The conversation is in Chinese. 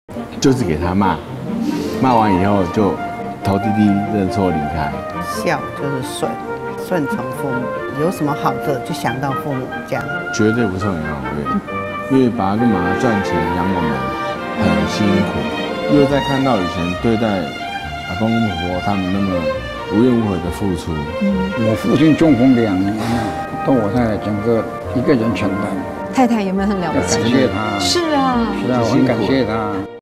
就是给他骂，骂完以后就头低低认错离开。 孝就是顺从父母，有什么好的就想到父母这样。 绝对不是很好因为爸跟妈赚钱养我们很辛苦，又在看到以前对待阿公婆婆他们那么无怨无悔的付出。 我父亲中风2年，到我太太整个一个人承担。 太太有没有很了不起？ 感谢他。 是啊， 是啊，我很感谢他。